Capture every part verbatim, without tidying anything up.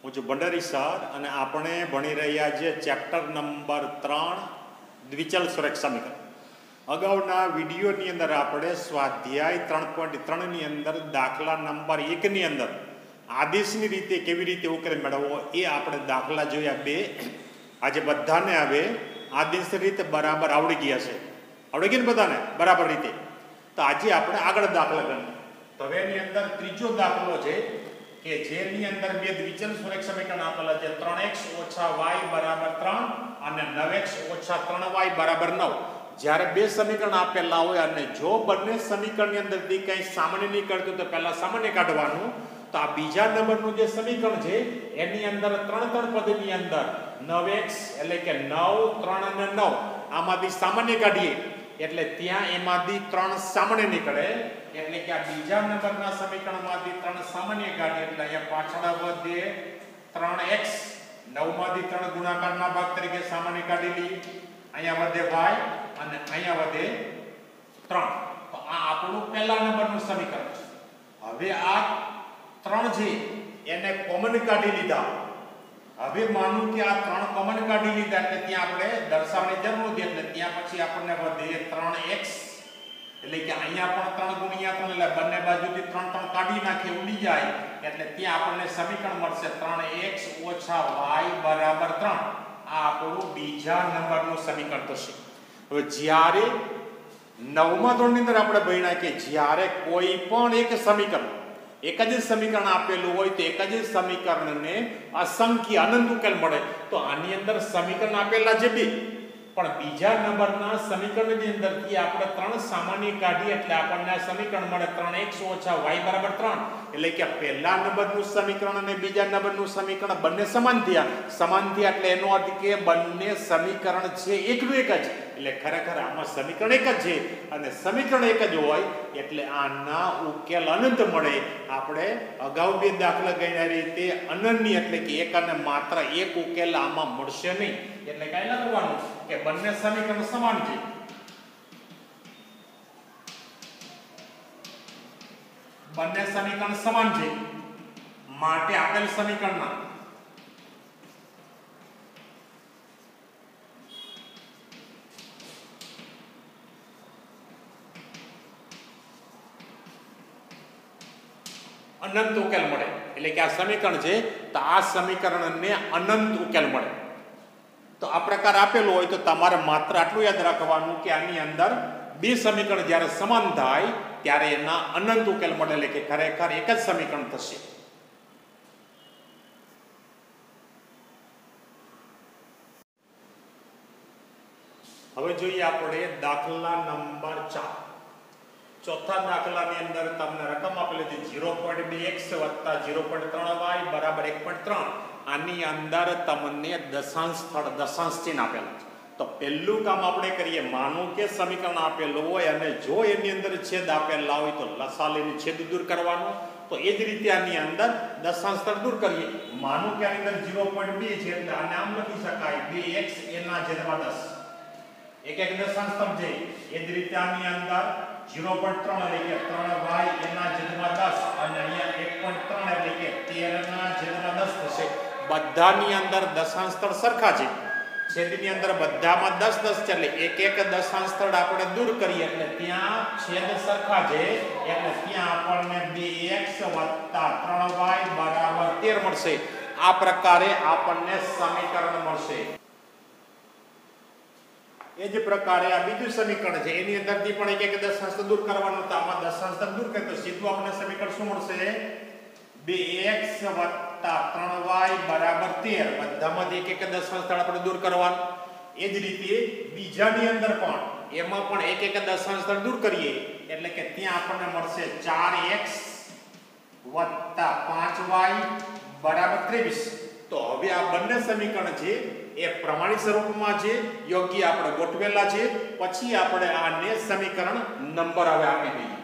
હું છું ભંડારી સર અને આપણે ભણી રહ્યા છીએ ચેપ્ટર નંબર ત્રણ દ્વિચલ સુરેખ સમીકરણ. અગાઉના વિડીયોની અંદર આપણે સ્વાધ્યાય ત્રણ પોઈન્ટ ત્રણની અંદર દાખલા નંબર એકની અંદર આદેશની રીતે કેવી રીતે ઉકેલ મેળવવો એ આપણે દાખલા જોયા બે. આજે બધાને હવે આદેશની રીતે બરાબર આવડી ગયા છે. આવડી ગઈ ને બધાને બરાબર રીતે? તો આજે આપણે આગળ દાખલા ગણીએ. તો હવે એની અંદર ત્રીજો દાખલો છે કે જેની અંદર બે દ્વિચલ સુરેખ સમીકરણ આપેલા છે ત્રણ એક્સ ઓછા વાય બરાબર ત્રણ અને નવ એક્સ ઓછા ત્રણ વાય બરાબર નવ. જ્યારે બે સમીકરણ આપેલા હોય અને જો બંને સમીકરણની અંદરથી કંઈ સામાન્ય નહીં કરતું તો પહેલા સામાન્ય કાઢવાનું. તો આ બીજા નંબરનું જે સમીકરણ છે એની અંદર ત્રણ ત્રણ પદની અંદર નવ એક્સ એટલે કે નવ ત્રણ અને નવ આમાંથી સામાન્ય કાઢીએ એટલે ત્યાં એમાંથી ત્રણ સામાન્ય નીકળે. એટલે કે આ બીજા નંબરના સમીકરણમાંથી ત્રણ સામાન્ય કાઢીએ એટલે અહીંયા પાછળ વધે ત્રણ એક્સ નવ માંથી ત્રણ ગુણાકારના ભાગ તરીકે સામાન્ય કાઢી લઈએ. અહીંયા વધે વાય અને અહીંયા વધે ત્રણ. તો આ આપણું પહેલા નંબરનું સમીકરણ છે. હવે આ ત્રણ છે એને કોમન કાઢી લીધા. હવે માનું કે આ ત્રણ કોમન કાઢી લીધા એટલે ત્યાં આપણે દર્શાવવાની જરૂર નથી. એટલે ત્યાં પછી આપણને વધે ત્રણ એક્સ એટલે કે અહીંયા પણ ત્રણ ગુણ્યા ત્રણ એટલે બંને બાજુથી ત્રણ ત્રણ કાઢી નાખે ઉડી જાય એટલે ત્યાં આપણને સમીકરણ મળશે ત્રણ એક્સ ઓછા વાય બરાબર ત્રણ. આ આપણું બીજા નંબરનું સમીકરણ થશે. હવે જ્યારે નવમા ધોરણની અંદર આપણે ભણ્યા કે જ્યારે કોઈ પણ એક સમીકરણ એક જ સમીકરણ આપેલું હોય તો એક જ સમીકરણને અસંખ્ય અનંત ઉકેલ મળે. તો આની અંદર સમીકરણ આપેલા છે બે પણ બીજા નંબરના સમીકરણની અંદરથી આપણે ત્રણ સામાન્ય કાઢીએ એટલે આપણને આ સમીકરણ મળે ત્રણ એક્સ ઓછા વાય બરાબર ત્રણ. એટલે કે પહેલા નંબરનું સમીકરણ અને બીજા નંબરનું સમીકરણ બંને સમાન થયા. સમાન થયા એટલે એનો અર્થ કે બંને સમીકરણ છે એકનું એક જ. એટલે ખરેખર આમાં સમીકરણ એક જ છે અને સમીકરણ એક જ હોય એટલે આના ઉકેલ અનંત મળે. આપણે અગાઉ બે દાખલા ગણ્યા રીતે અનન્ય એટલે કે એક અને માત્ર એક ઉકેલ આમાં મળશે નહીં. એટલે કઈ લખવાનું કે બંને સમીકરણ સમાન છે. બંને સમીકરણ સમાન છે માટે આપેલ સમીકરણના અનંત ઉકેલ મળે. એટલે કે આ સમીકરણ છે તો આ સમીકરણને અનંત ઉકેલ મળે. તો આ પ્રકાર આપેલો હોય તો તમારે માત્ર આટલું યાદ રાખવાનું કે આની અંદર બે સમીકરણ જ્યારે સમાન થાય ત્યારે એના અનંત ઉકેલ મળે. એટલે કે ખરેખર એક જ સમીકરણ થશે. હવે જોઈએ આપણે દાખલા નંબર ચાર. ચોથા દાખલાની અંદર તમને રકમ આપેલી છે ઝીરો પોઈન્ટ બે એક્સ વત્તા ઝીરો પોઈન્ટ ત્રણ વાય બરાબર એક પોઈન્ટ ત્રણ. આની અંદર તમને દશાંશ સ્થળ દશાંશ ચિહ્ન આપેલું છે. તો પહેલું કામ આપણે કરીએ માનો કે સમીકરણ આપેલું હોય અને જો એની અંદર છેદ આપેલા હોય તો લસા લઈને છેદ દૂર કરવાનો. તો એ જ રીતે આની અંદર દશાંશ સ્થળ દૂર કરીએ. માનો કે આની અંદર ઝીરો પોઈન્ટ બે છે એટલે આને આમ લખી શકાય બે એક્સ એના છેદમાં દસ. એક એક દશાંશ સ્થળ છે. એ જ રીતે આની અંદર ઝીરો પોઈન્ટ ત્રણ એટલે કે ત્રણ વાય એના છેદમાં દસ અને અહીંયા એક પોઈન્ટ ત્રણ એટલે કે તેર ના છેદમાં દસ થશે. બધાની અંદર દશાંશ સ્થળ સરખા છે. છેદની અંદર બધામાં દસ દસ છે એટલે એક એક દશાંશ સ્થળ આપણે દૂર કરીએ એટલે ત્યાં છેદ સરખા છે એટલે ત્યાં આપણને બે એક્સ વત્તા ત્રણ વાય બરાબર તેર મળશે. આ પ્રકારે આપણને સમીકરણ મળશે. એ જ પ્રકારે આ બીજું સમીકરણ છે એની અંદરથી પણ એક એક દશાંશ દૂર કરવાનું. તો આમાં દશાંશ દૂર કરીએ તો સીધું આપણને સમીકરણ શું મળશે? બે એક્સ વત્તા ત્રણ વાય બરાબર તેર. બધામાંથી એક એક દશાંશ આપણે દૂર કરવાનું. એ જ રીતે બીજાની અંદર પણ એમાં પણ એક એક દશાંશ દૂર કરીએ એટલે કે ત્યાં આપણને મળશે ચાર એક્સ વત્તા પાંચ વાય બરાબર ત્રેવીસ. તો હવે આ બંને સમીકરણ છે એ પ્રમાણિત સ્વરૂપમાં છે, યોગ્ય આપણે ગોઠવેલા છે. પછી આપણે આને સમીકરણ નંબર હવે આપી દઈએ.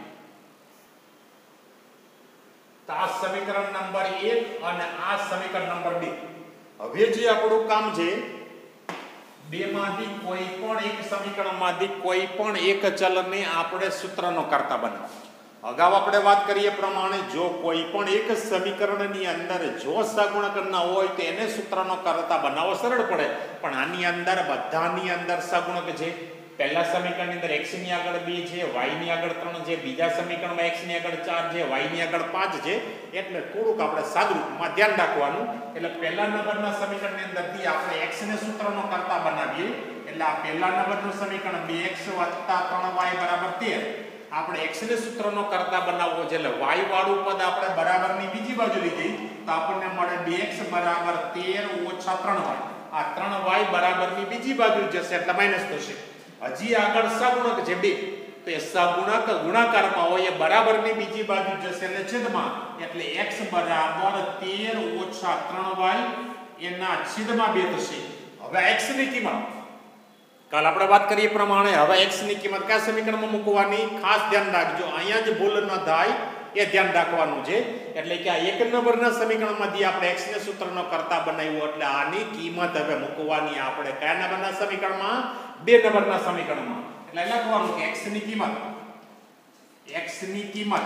તો આ સમીકરણ નંબર એક અને આ સમીકરણ નંબર બે. હવે જે આપણું કામ છે બે માંથી કોઈ પણ એક સમીકરણમાંથી કોઈ પણ એક ચલને આપણે સૂત્રનો કર્તા બનાવવો. અગાઉ આપણે વાત કરીએ પ્રમાણે જો કોઈ પણ એક સમીકરણની અંદર જો સગુણકના હોય તો એને સૂત્રનો કરતા બનાવવો સરળ પડે, પણ આની અંદર બધાની અંદર સગુણક છે. પહેલા સમીકરણની અંદર x ની આગળ બે છે, y ની આગળ ત્રણ છે, બીજા સમીકરણમાં x ની આગળ ચાર છે, y ની આગળ પાંચ છે. એટલે થોડુંક આપણે સાદુરૂપમાં ધ્યાન રાખવાનું. એટલે પહેલા નંબરના સમીકરણની અંદરથી આપણે x ને સૂત્રનો કરતા બનાવીએ. એટલે આ પહેલા નંબરનું સમીકરણ બે એક્સ વત્તા ત્રણ વાય બરાબર તેર. આપણે x ને સૂત્રનો કરતા બનાવવો છે એટલે y વાળું પદ આપણે બરાબરની બીજી બાજુ લઈ જઈએ તો આપણને મળે બે એક્સ બરાબર તેર ઓછા ત્રણ વાય. આ ત્રણ વાય બરાબરની બીજી બાજુ જશે એટલે માઈનસ થશે. હજી આગળ સગુણક છે બે, તો એ સગુણક ગુણાકારમાં હોય એ બરાબરની બીજી બાજુ જશે એટલે છેદમાં, એટલે x બરાબર તેર ઓછા ત્રણ વાય એના છેદમાં બે થશે. હવે x ની કિંમત કાલ આપણે વાત કરીએ પ્રમાણે હવે x ની કિંમત કયા સમીકરણમાં મૂકવાની ખાસ ધ્યાન રાખજો. અહીંયા જ ભૂલ ન થાય એ ધ્યાન રાખવાનું છે. એટલે કે આ એક નંબરના સમીકરણમાંથી આપણે x ને સૂત્રનો કરતા બનાવ્યો એટલે આની કિંમત હવે મૂકવાની આપણે કયા નંબરના સમીકરણમાં? બે નંબરના સમીકરણમાં. એટલે લખવાનું કે x ની કિંમત x ની કિંમત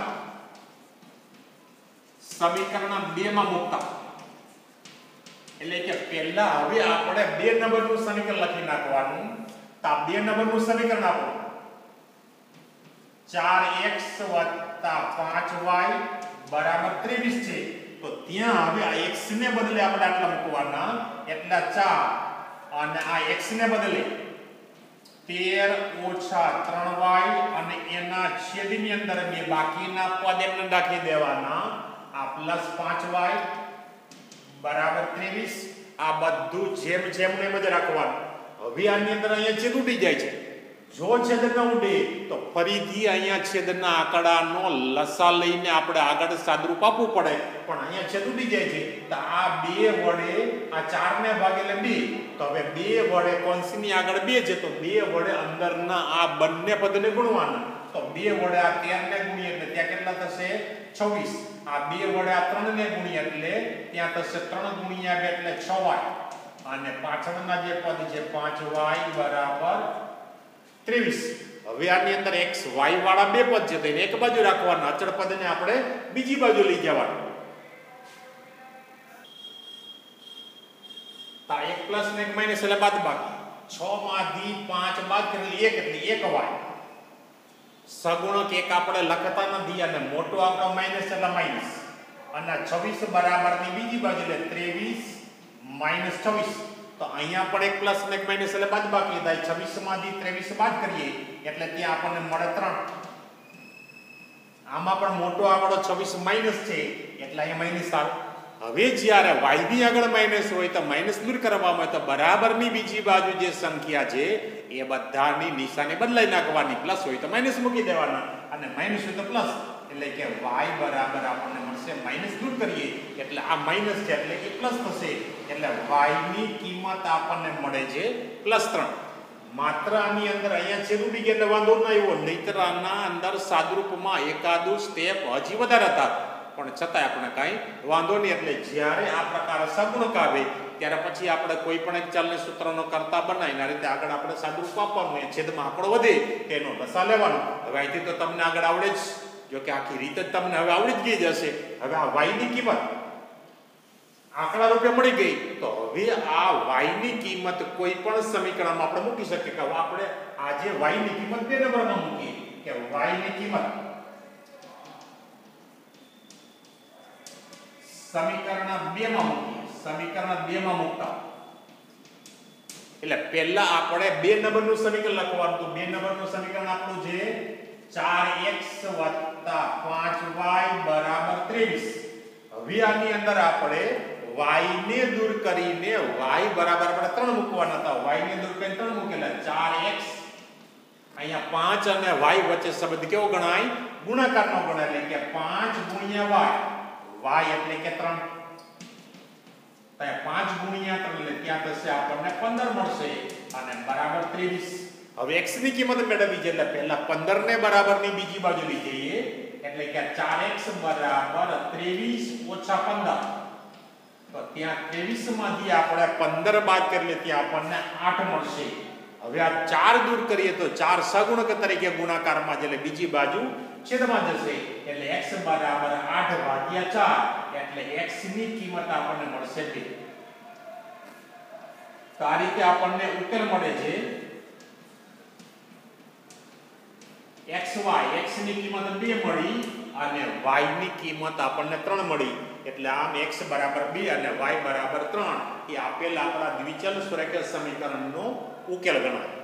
સમીકરણ બે માં મૂકતા. એટલે કે પહેલા હવે આપણે બે નંબરનું સમીકરણ લખી નાખવાનું. તો આ બે નંબરનું સમીકરણ આપો ચાર એક્સ વત્તા પાંચ વાય બરાબર ત્રેવીસ છે. તો ત્યાં હવે આ x ને બદલે આપણે આટલા મૂકવાના એટલે ચાર અને આ x ને બદલે તેર ઓછા ત્રણ વાય અને એના છેદની અંદર બે બાકીના પદ એમને રાખી દેવાના. આ પ્લસ પાંચ વાય બરાબર ત્રેવીસ. આ બધું જેમ જેમ એમ જ રાખવાનું. હવે આની અંદર અહીંયા છેદ ઉડી જાય છે. જો છેદ ન ઉડે તો ફરીથી અહીંયા છેદના આંકડાનો લસા લઈને આપણે આગળ સાદરૂપ આપવું પડે, પણ અહીંયા છેદ ઉડી જાય છે. તો આ બે વડે આ ચાર ને ભાગેલે બે, તો હવે બે વડે કોન્સીની આગળ બે છે તો બે વડે અંદરના આ બંને પદને ગુણવાના. તો બે વડે આ તેર ને ગુણીએ એટલે ત્યાં કેટલા થશે? છવ્વીસ. આ બે વડે આ ત્રણ ને ગુણીએ એટલે ત્યાં થશે ત્રણ ગુણ્યા બે એટલે છ વાય અને પાછળના જે પદ છે પાંચ વાય બરાબર ત્રેવીસ. હવે આની અંદર x y વાળા બે પદ છે તો એને એક બાજુ રાખવાના, અચળ પદને આપણે બીજી બાજુ લઈ જવાનું. તો એક પ્લસ ને એક માઈનસ એટલે બાદબાકી. છ માંથી પાંચ બાદ કરી એક એટલે એક વાય. સગુણક એક આપણે લખતા નથી અને મોટો આંકડો માઈનસ એટલે માઈનસ. અને છવ્વીસ બરાબરની બીજી બાજુ એટલે ત્રેવીસ માઈનસ છવ્વીસ. તો અહીંયા પણ એક પ્લસ ને એક માઈનસ એટલે બાદબાકી થાય. છવ્વીસ માંથી ત્રેવીસ બાદ કરીએ એટલે ત્યાં આપણને મળે ત્રણ. આમાં પણ મોટો આંકડો છવ્વીસ માઈનસ છે એટલે અહીંયા માઈનસ આવે. હવે જ્યારે y ની આગળ માઈનસ હોય તો માઈનસ દૂર કરવામાં આવે તો બરાબરની બીજી બાજુ જે સંખ્યા છે એ બધાની નિશાની બદલાઈ નાખવાની. પ્લસ હોય તો માઈનસ મૂકી દેવાના અને માઈનસ હોય તો પ્લસ. એટલે કે y બરાબર આપણને મળશે માઈનસ દૂર કરીએ એટલે આ માઈનસ છે એટલે કે પ્લસ થશે. એટલે y ની કિંમત આપણને મળે છે પ્લસ ત્રણ. માત્ર આની અંદર અહીંયા છેદ ઉડી ગયા એટલે વાંધો ના આવ્યો, નહીતર આના અંદર સાદરૂપમાં એકાદું સ્ટેપ હજી વધારે હતા, પણ છતાંય આપણે કાંઈ વાંધો નહીં. એટલે જ્યારે આ પ્રકારે સગુણક આવે ત્યારે પછી આપણે કોઈ પણ એક ચલને સૂત્રનો કરતા બનાવીને આ રીતે આગળ આપણે સાદુરૂપ આપવાનું. એ છેદમાં આંકડો વધે તેનો લસા લેવાનો. હવે અહીંથી તો તમને આગળ આવડે જ, જો કે આખી રીત જ તમને હવે આવડી જ ગઈ જશે. હવે આ y ની કિંમત આંકડા રૂપે મળી ગઈ તો હવે આ y ની કિંમત કોઈ પણ સમીકરણમાં આપણે મૂકી શકીએ. કે આપણે આ જે y ની કિંમત બે નંબરમાં મૂકીએ કે y ની કિંમત સમીકરણ બે માં મૂકીએ. સમીકરણ બે માં મૂકતા એટલે પહેલા આપણે બે નંબરનું સમીકરણ લખવાનું. તો બે નંબરનું સમીકરણ આપણું છે ચાર એક્સ વત્તા પાંચ વાય બરાબર ત્રેવીસ. હવે આની અંદર આપણે y ને દૂર કરીને y બરાબર આપણે ત્રણ મૂકવાના હતા. y ને દૂર કરીને ત્રણ મૂકેલા ચાર એક્સ. અહીંયા પાંચ અને y વચ્ચે સંબંધ કેવો ગણાય? ગુણાકારનો ગણાય. એટલે કે પાંચ ગુણ્યા y, y એટલે કે ત્રણ. ત્યાં પાંચ ગુણ્યા ત્રણ એટલે ત્યાં થશે આપણને પંદર મળશે અને બરાબર ત્રેવીસ. હવે x ની કિંમત મેળવવી છે એટલે પહેલા પંદર ને બરાબરની બીજી બાજુ લઈ જઈએ એટલે કે ચાર એક્સ બરાબર ત્રેવીસ ઓછા પંદર. તો ત્યાં ત્રેવીસ માંથી આપણે પંદર બાદ કરીએ ત્યાં આપણને આઠ મળશે. હવે આ ચાર દૂર કરીએ તો ચાર સગુણક તરીકે ગુણાકારમાં એટલે બીજી બાજુ છેદમાં જશે એટલે x બરાબર આઠ ભાગ્યા ચાર એટલે x ની કિંમત આપણને મળશે બે. તો આ રીતે આપણને ઉકેલ મળે છે xy x ની કિંમત બે મળી અને y ની કિંમત આપણને ત્રણ મળી એટલે આમ x બરાબર બે અને y બરાબર ત્રણ એ આપેલ આપણા દ્વિચલ સુરેખ સમીકરણનો ઉકેલ ગણાય.